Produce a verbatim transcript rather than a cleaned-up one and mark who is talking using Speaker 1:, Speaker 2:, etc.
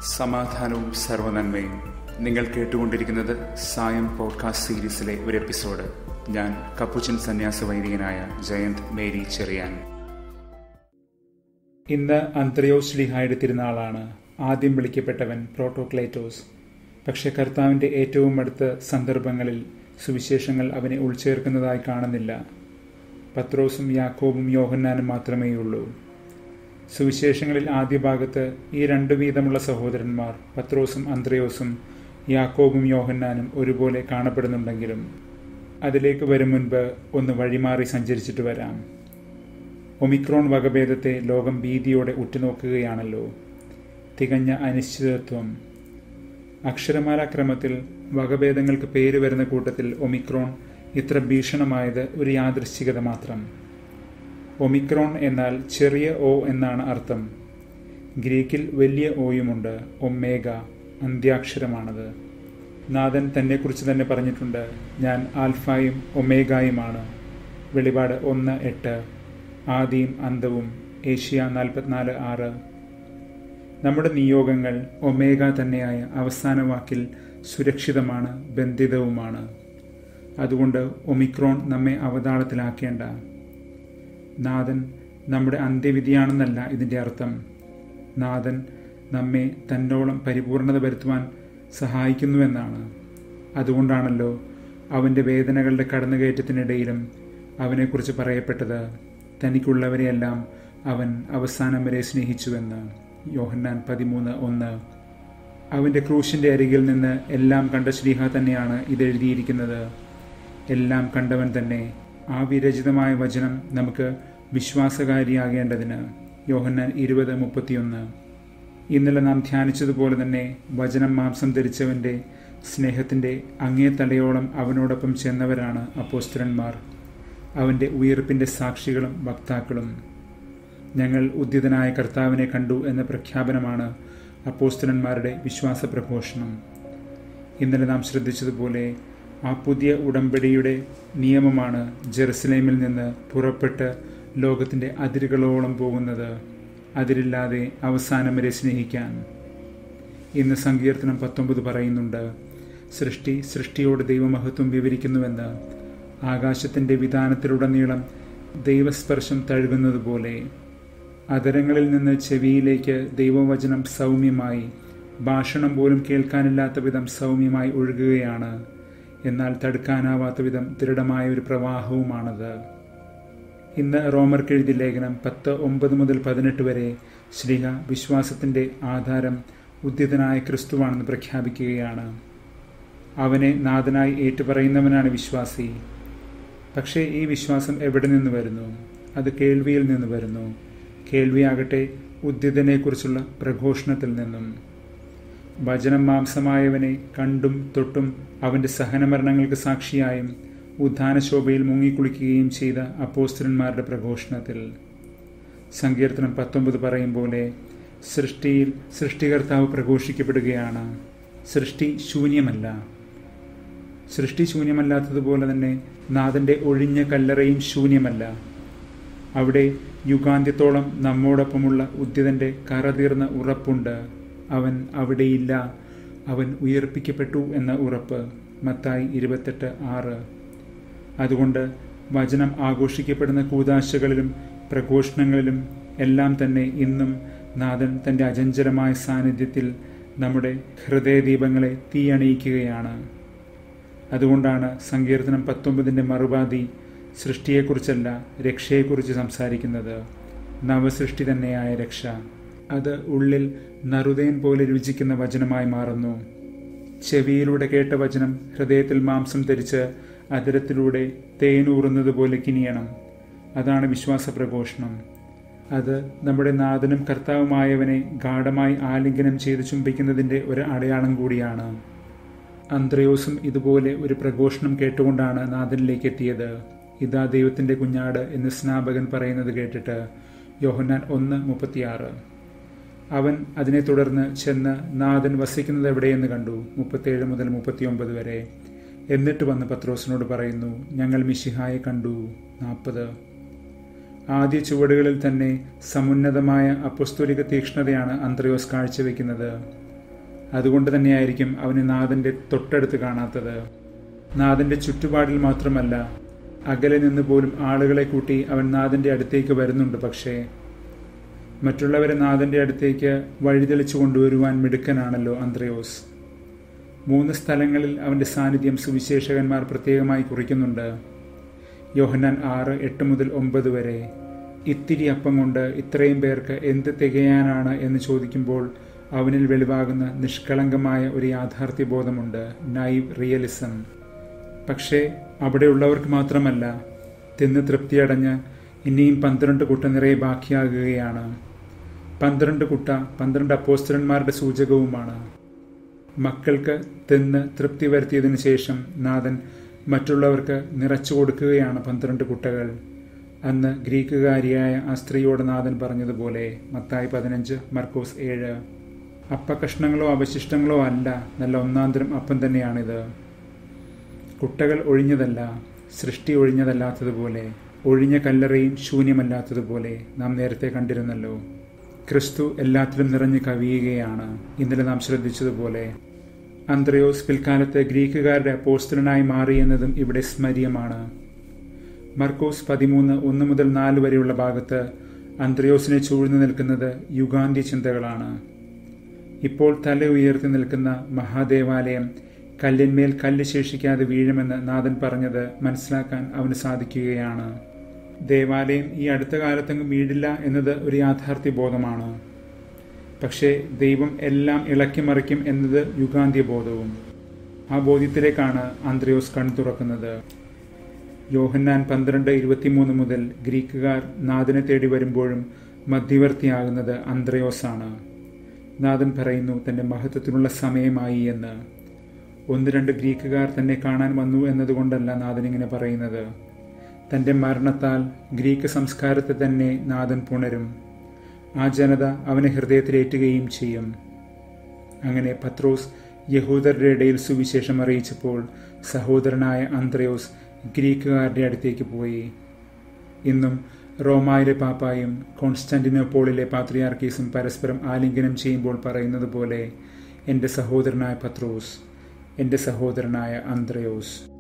Speaker 1: സമാധാനവും സർവ്വനന്മയും. നിങ്ങൾ കേട്ടുകൊണ്ടിരിക്കുന്നത് സായം പോഡ്കാസ്റ്റ് സീരീസിലെ ഒരു എപ്പിസോഡ്. ഞാൻ കപ്പുച്ചൻ സന്യാസ വൈദികനായ ജയന്ത് മേരി ചെറിയാൻ.
Speaker 2: ഇന്ന് അന്ത്രയോസ് ശ്ലീഹായുടെ തിരുനാളാണ്. ആദ്യം വിളിക്കപ്പെട്ടവൻ പ്രോട്ടോക്ലേറ്റോസ്. പക്ഷെ കർത്താവിൻ്റെ ഏറ്റവും അടുത്ത സന്ദർഭങ്ങളിൽ സുവിശേഷങ്ങൾ അവനെ ഉൾച്ചേർക്കുന്നതായി കാണുന്നില്ല. പത്രോസും യാക്കോബും യോഹന്നാനും മാത്രമേയുള്ളൂ. സുവിശേഷങ്ങളിൽ ആദ്യ ഭാഗത്ത് ഈ രണ്ടു വീതമുള്ള സഹോദരന്മാർ പത്രോസും അന്ത്രയോസും യാക്കോബും യോഹന്നാനും ഒരുപോലെ കാണപ്പെടുന്നുണ്ടെങ്കിലും അതിലേക്ക് വരും മുൻപ് ഒന്ന് വഴിമാറി സഞ്ചരിച്ചിട്ട് വരാം. ഒമിക്രോൺ വകഭേദത്തെ ലോകം ഭീതിയോടെ ഉറ്റുനോക്കുകയാണല്ലോ. തികഞ്ഞ അനിശ്ചിതത്വം. അക്ഷരമാലാക്രമത്തിൽ വകഭേദങ്ങൾക്ക് പേര് വരുന്ന കൂട്ടത്തിൽ ഒമിക്രോൺ ഇത്ര ഭീഷണമായത് ഒരു യാദൃശ്ചികത മാത്രം. ഒമിക്രോൺ എന്നാൽ ചെറിയ ഓ എന്നാണ് അർത്ഥം. ഗ്രീക്കിൽ വലിയ ഓയുമുണ്ട്. ഒമേഗ അന്ത്യാക്ഷരമാണത്. നാഥൻ തന്നെക്കുറിച്ച് തന്നെ പറഞ്ഞിട്ടുണ്ട്, ഞാൻ ആൽഫായും ഒമേഗായുമാണ്. വെളിപാട് ഒന്ന് എട്ട്. ആദിയും അന്തവും. ഏഷ്യ നാൽപ്പത്തിനാല് ആറ്. നമ്മുടെ നിയോഗങ്ങൾ ഒമേഗ തന്നെയായ അവസാന വാക്കിൽ സുരക്ഷിതമാണ്, ബന്ധിതവുമാണ്. അതുകൊണ്ട് ഒമിക്രോൺ നമ്മെ അവതാളത്തിലാക്കേണ്ട. നാഥൻ നമ്മുടെ അന്ത്യവിധിയാണെന്നല്ല ഇതിൻ്റെ അർത്ഥം. നാഥൻ നമ്മെ തന്നോളം പരിപൂർണത വരുത്തുവാൻ സഹായിക്കുന്നുവെന്നാണ്. അതുകൊണ്ടാണല്ലോ അവൻ്റെ വേദനകളുടെ കടന്നുകയറ്റത്തിനിടയിലും അവനെക്കുറിച്ച് പറയപ്പെട്ടത്, തനിക്കുള്ളവരെയെല്ലാം അവൻ അവസാനം വരെ സ്നേഹിച്ചുവെന്ന്. യോഹന്നാൻ പതിമൂന്ന് ഒന്ന്. അവൻ്റെ ക്രൂശിൻ്റെ അരികിൽ നിന്ന് എല്ലാം കണ്ട ശ്ലീഹ തന്നെയാണ് ഇതെഴുതിയിരിക്കുന്നത്. എല്ലാം കണ്ടവൻ തന്നെ. ആ വിരചിതമായ വചനം നമുക്ക് വിശ്വാസകാരിയാകേണ്ടതിന്. യോഹന്നാൻ ഇരുപത് മുപ്പത്തിയൊന്ന്. ഇന്നലെ നാം ധ്യാനിച്ചതുപോലെ തന്നെ വചനം മാംസം ധരിച്ചവൻ്റെ സ്നേഹത്തിൻ്റെ അങ്ങേ തലയോളം അവനോടൊപ്പം ചെന്നവരാണ് അപ്പോസ്തലന്മാർ, അവൻ്റെ ഉയിർപ്പിൻ്റെ സാക്ഷികളും വക്താക്കളും. ഞങ്ങൾ ഉദ്ധിതനായ കർത്താവിനെ കണ്ടു എന്ന പ്രഖ്യാപനമാണ് അപ്പോസ്തലന്മാരുടെ വിശ്വാസ പ്രഘോഷണം. ഇന്നലെ നാം ശ്രദ്ധിച്ചതുപോലെ ആ പുതിയ ഉടമ്പടിയുടെ നിയമമാണ് ജെറുസലേമിൽ നിന്ന് പുറപ്പെട്ട് ലോകത്തിൻ്റെ അതിരുകളോളം പോകുന്നത്, അതിരില്ലാതെ അവസാനം വരെ സ്നേഹിക്കാൻ. ഇന്ന് സങ്കീർത്തനം പത്തൊമ്പത് പറയുന്നുണ്ട്, സൃഷ്ടി സൃഷ്ടിയോട് ദൈവമഹത്വം വിവരിക്കുന്നുവെന്ന്. ആകാശത്തിൻ്റെ വിധാനത്തിലുടനീളം ദൈവസ്പർശം തഴുകുന്നത് പോലെ അതരങ്ങളിൽ നിന്ന് ചെവിയിലേക്ക് ദൈവവചനം സൗമ്യമായി, ഭാഷണം പോലും കേൾക്കാനില്ലാത്ത വിധം സൗമ്യമായി ഒഴുകുകയാണ്. എന്നാൽ തടുക്കാനാവാത്ത വിധം ദൃഢമായ ഒരു പ്രവാഹവുമാണത്. ഇന്ന് റോമർക്കെഴുതിയ ലേഖനം പത്ത് ഒമ്പത് മുതൽ പതിനെട്ട് വരെ ശ്ലീഹ വിശ്വാസത്തിൻ്റെ ആധാരം ഉദ്ധിതനായ ക്രിസ്തുവാണെന്ന് പ്രഖ്യാപിക്കുകയാണ്. അവനെ നാഥനായി ഏറ്റുപറയുന്നവനാണ് വിശ്വാസി. പക്ഷേ ഈ വിശ്വാസം എവിടെ നിന്ന് വരുന്നു? അത് കേൾവിയിൽ നിന്ന് വരുന്നു. കേൾവിയാകട്ടെ ഉദ്ധിതനെക്കുറിച്ചുള്ള പ്രഘോഷണത്തിൽ നിന്നും. വചനം മാംസമായവനെ കണ്ടും തൊട്ടും അവൻ്റെ സഹനമരണങ്ങൾക്ക് സാക്ഷിയായും ഉദ്ധാനശോഭയിൽ മുങ്ങിക്കുളിക്കുകയും ചെയ്ത അപ്പോസ്തലന്മാരുടെ പ്രഘോഷണത്തിൽ. സങ്കീർത്തനം പത്തൊമ്പത് പറയും പോലെ സൃഷ്ടിയിൽ സൃഷ്ടികർത്താവ് പ്രഘോഷിക്കപ്പെടുകയാണ്. സൃഷ്ടി ശൂന്യമല്ല. സൃഷ്ടി ശൂന്യമല്ലാത്തതുപോലെ തന്നെ നാഥൻ്റെ ഒഴിഞ്ഞ കല്ലറയും ശൂന്യമല്ല. അവിടെ യുഗാന്ത്യത്തോളം നമ്മോടൊപ്പമുള്ള ഉദ്ധിതൻ്റെ കറതീർന്ന ഉറപ്പുണ്ട്. അവൻ അവിടെയില്ല, അവൻ ഉയർപ്പിക്കപ്പെട്ടു എന്ന ഉറപ്പ്. മത്തായി ഇരുപത്തെട്ട് ആറ്. അതുകൊണ്ട് വചനം ആഘോഷിക്കപ്പെടുന്ന കൂദാശകളിലും പ്രഘോഷണങ്ങളിലും എല്ലാം തന്നെ ഇന്നും നാഥൻ തൻ്റെ അചഞ്ചലമായ സാന്നിധ്യത്തിൽ നമ്മുടെ ഹൃദയദീപങ്ങളെ തീയണിയിക്കുകയാണ്. അതുകൊണ്ടാണ് സങ്കീർത്തനം പത്തൊമ്പതിൻ്റെ മറുപാതി സൃഷ്ടിയെക്കുറിച്ചല്ല, രക്ഷയെക്കുറിച്ച് സംസാരിക്കുന്നത്. നവസൃഷ്ടി തന്നെയായ രക്ഷ. അത് ഉള്ളിൽ നറുതേൻ പോലെ രുചിക്കുന്ന വചനമായി മാറുന്നു. ചെവിയിലൂടെ കേട്ട വചനം ഹൃദയത്തിൽ മാംസം ധരിച്ച് അതിരത്തിലൂടെ തേനൂറുന്നത് പോലെ കിനിയണം. അതാണ് വിശ്വാസ പ്രഘോഷണം. അത് നമ്മുടെ നാഥനും കർത്താവുമായവനെ ഗാഢമായി ആലിംഗനം ചെയ്ത് ചുംബിക്കുന്നതിൻ്റെ ഒരു അടയാളം കൂടിയാണ്. അന്ത്രയോസും ഇതുപോലെ ഒരു പ്രഘോഷണം കേട്ടുകൊണ്ടാണ് നാഥനിലേക്ക് എത്തിയത്. ഇതാ ദൈവത്തിൻ്റെ കുഞ്ഞാട് എന്ന് സ്നാപകൻ പറയുന്നത് കേട്ടിട്ട്. യോഹന്നാൻ ഒന്ന് മുപ്പത്തിയാറ്. അവൻ അതിനെ തുടർന്ന് ചെന്ന് നാഥൻ വസിക്കുന്നത് എവിടെയെന്ന് കണ്ടു. മുപ്പത്തേഴ് മുതൽ മുപ്പത്തിയൊമ്പത് വരെ. എന്നിട്ട് വന്ന് പത്രോസിനോട് പറയുന്നു, ഞങ്ങൾ മിശിഹായെ കണ്ടു. നാൽപ്പത്. ആദ്യ ചുവടുകളിൽ തന്നെ സമുന്നതമായ അപ്പസ്തോലിക തീക്ഷ്ണതയാണ് അന്ത്രയോസ് കാഴ്ചവെക്കുന്നത്. അതുകൊണ്ട് തന്നെയായിരിക്കും അവന് നാഥൻ്റെ തൊട്ടടുത്ത് കാണാത്തത്. നാഥൻ്റെ ചുറ്റുപാടിൽ മാത്രമല്ല, അകലെ നിന്ന് പോലും ആളുകളെ കൂട്ടി അവൻ നാഥൻ്റെ അടുത്തേക്ക് വരുന്നുണ്ട്. പക്ഷേ മറ്റുള്ളവരെ നാഥൻ്റെ അടുത്തേക്ക് വഴിതെളിച്ചു കൊണ്ടുവരുവാൻ മിടുക്കനാണല്ലോ അന്ത്രയോസ്. മൂന്ന് സ്ഥലങ്ങളിൽ അവൻ്റെ സാന്നിധ്യം സുവിശേഷകന്മാർ പ്രത്യേകമായി കുറിക്കുന്നുണ്ട്. യോഹന്നാൻ ആറ് എട്ട് മുതൽ ഒമ്പത് വരെ. ഇത്തിരി അപ്പം കൊണ്ട് ഇത്രയും പേർക്ക് എന്ത് തികയാനാണ് എന്ന് ചോദിക്കുമ്പോൾ അവനിൽ വെളിവാകുന്ന നിഷ്കളങ്കമായ ഒരു യാഥാർത്ഥ്യബോധമുണ്ട്, നൈവ് റിയലിസം. പക്ഷേ അവിടെയുള്ളവർക്ക് മാത്രമല്ല, തിന്ന് തൃപ്തിയടഞ്ഞ് ഇനിയും പന്ത്രണ്ട് കുട്ട നിറയെ ബാക്കിയാകുകയാണ്. പന്ത്രണ്ട് കുട്ട പന്ത്രണ്ട് അപ്പോസ്തലന്മാരുടെ സൂചകവുമാണ്. മക്കൾക്ക് തിന്ന് തൃപ്തി വരുത്തിയതിനു ശേഷം നാഥൻ മറ്റുള്ളവർക്ക് നിറച്ചു കൊടുക്കുകയാണ് പന്ത്രണ്ട് കുട്ടകൾ. അന്ന് ഗ്രീക്കുകാരിയായ ആ സ്ത്രീയോട് നാഥൻ പറഞ്ഞതുപോലെ, മത്തായി പതിനഞ്ച്, മർക്കോസ് ഏഴ്. അപ്പകഷ്ണങ്ങളോ അവശിഷ്ടങ്ങളോ അല്ല, നല്ല ഒന്നാന്തരം അപ്പം തന്നെയാണിത്. കുട്ടകൾ ഒഴിഞ്ഞതല്ല, സൃഷ്ടി ഒഴിഞ്ഞതല്ലാത്തതുപോലെ, ഒഴിഞ്ഞ കല്ലറയും ശൂന്യമല്ലാത്തതുപോലെ നാം നേരത്തെ കണ്ടിരുന്നല്ലോ. ക്രിസ്തു എല്ലാത്തിലും നിറഞ്ഞു കവിയുകയാണ്. ഇന്നലെ നാം ശ്രദ്ധിച്ചതുപോലെ അന്ത്രയോസ് പിൽക്കാലത്ത് ഗ്രീക്കുകാരുടെ അപ്പോസ്തലനായി മാറിയെന്നതും ഇവിടെ സ്മര്യമാണ്. മർക്കോസ് പതിമൂന്ന് ഒന്ന് മുതൽ നാല് വരെയുള്ള ഭാഗത്ത് അന്ത്രയോസിനെ ചൂഴ്ന്നു നിൽക്കുന്നത് യുഗാന്ത്യ ചിന്തകളാണ്. ഇപ്പോൾ തല ഉയർത്തി നിൽക്കുന്ന മഹാദേവാലയം കല്ലിന്മേൽ കല്ല് ശേഷിക്കാതെ വീഴുമെന്ന് നാഥൻ പറഞ്ഞത് മനസ്സിലാക്കാൻ അവന് സാധിക്കുകയാണ്. ദേവാലയം ഈ അടുത്ത കാലത്തെങ്ങും വീഴില്ല എന്നത് ഒരു യാഥാർത്ഥ്യ ബോധമാണ്. പക്ഷേ ദൈവം എല്ലാം ഇളക്കി മറിക്കും എന്നത് യുഗാന്ത്യ ബോധവും. ആ ബോധ്യത്തിലേക്കാണ് അന്ത്രയോസ് കണ്ണു തുറക്കുന്നത്. യോഹന്നാൻ പന്ത്രണ്ട് ഇരുപത്തിമൂന്ന് മുതൽ ഗ്രീക്കുകാർ നാഥനെ തേടി വരുമ്പോഴും മധ്യവർത്തിയാകുന്നത് അന്ത്രയോസാണ്. നാഥൻ പറയുന്നു തൻ്റെ മഹത്വത്തിനുള്ള സമയമായി എന്ന്. ഒന്ന് രണ്ട് ഗ്രീക്കുകാർ തന്നെ കാണാൻ വന്നു എന്നതുകൊണ്ടല്ല നാഥൻ ഇങ്ങനെ പറയുന്നത്. തൻ്റെ മരണത്താൽ ഗ്രീക്ക് സംസ്കാരത്തെ തന്നെ നാഥൻ പുണരും. ആ ജനത അവനെ ഹൃദയത്തിലേറ്റുകയും ചെയ്യും. അങ്ങനെ പത്രോസ് യഹൂദരുടെ ഇടയിൽ സുവിശേഷം അറിയിച്ചപ്പോൾ സഹോദരനായ അന്ത്രയോസ് ഗ്രീക്കുകാരുടെ അടുത്തേക്ക് പോയി. ഇന്നും റോമായിലെ പാപ്പായും കോൺസ്റ്റാന്റിനോപ്പോളിലെ പാത്രിയാർക്കീസും പരസ്പരം ആലിംഗനം ചെയ്യുമ്പോൾ പറയുന്നത് പോലെ, എൻ്റെ സഹോദരനായ പത്രോസ്, എൻ്റെ സഹോദരനായ അന്ത്രയോസ്.